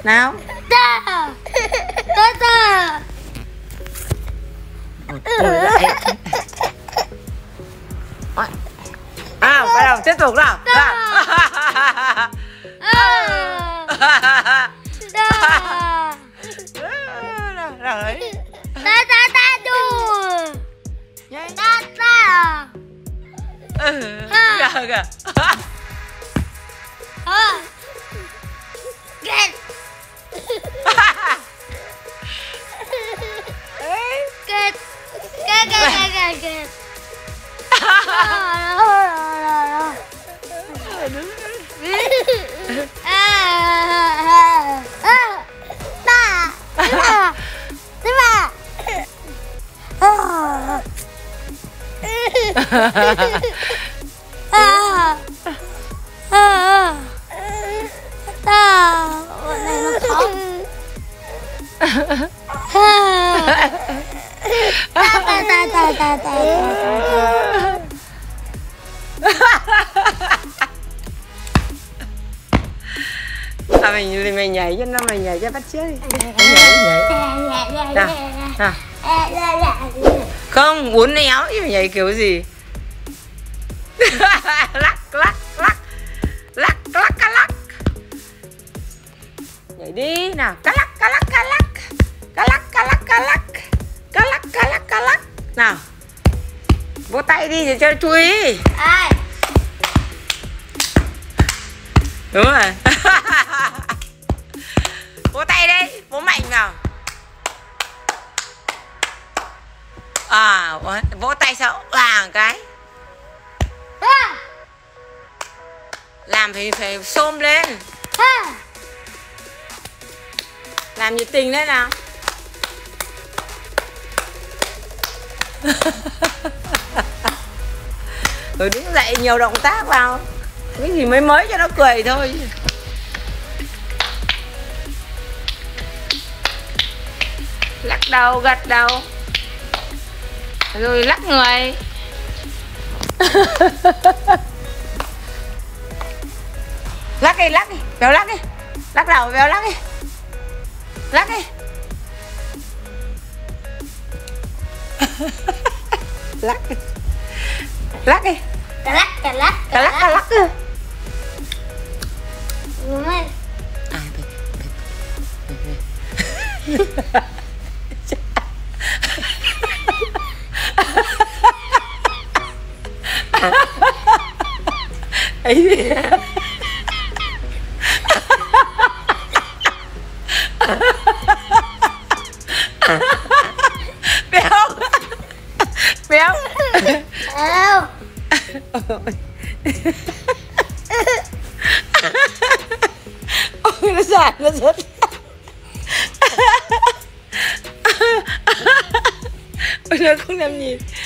Nào. Ta. Ta ta. À, bắt đầu tiếp tục nào. Ta. Nào đấy. Ta ta ta đu. Ta ta. Kìa kìa. Get. Get. Get. Get. Bọn này nó khó. À, mình nhảy cho nó, mình nhảy cho bắt chước đi. Nhảy. Nào, nào. Không, uốn éo chứ nhảy kiểu gì. Lắc. Nhảy đi nào, cá lắc. Nào. Vỗ tay đi để cho chui. Ai? Đúng rồi. Vỗ tay đi, vỗ mạnh vào. À, vỗ tay sao vàng cái. Làm phải xôm lên. Làm nhiệt tình lên nào. Rồi đứng dậy nhiều động tác vào. Cái gì mới cho nó cười thôi. Lắc đầu, gật đầu. Rồi lắc người. Lắc đi, Béo lắc đi. Lắc đầu, Béo lắc đi. Lắc đi. Lắc đi. Lắc đi. Cả lắc. Đúng rồi. À, ấy gì. Béo. Ôi nó dài nó rớt. Ôi nó không dám nhìn.